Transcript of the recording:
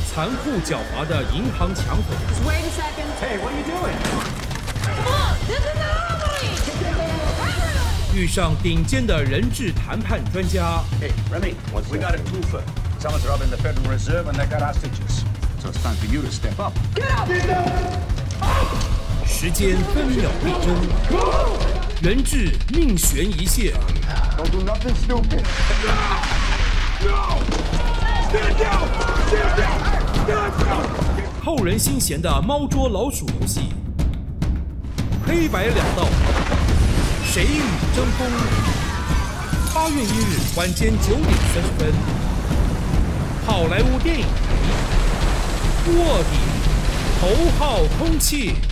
残酷狡猾的银行抢匪。 Wait a second. Hey, what are you doing? Come on, this is an anomaly. 遇上顶尖的人质谈判专家。 Hey, Remy, we got a twofer. Someone's robbing the Federal Reserve and they got hostages. So it's time for you to step up. Get up! 时间分秒必争，人质命悬一线。 Don't do nothing stupid. No! Stand down! Stand down! Stand down! 扣人心弦的猫捉老鼠游戏，黑白两道，谁与争锋？8月1日晚间9点30分，好莱坞电影台，卧底，头号通缉。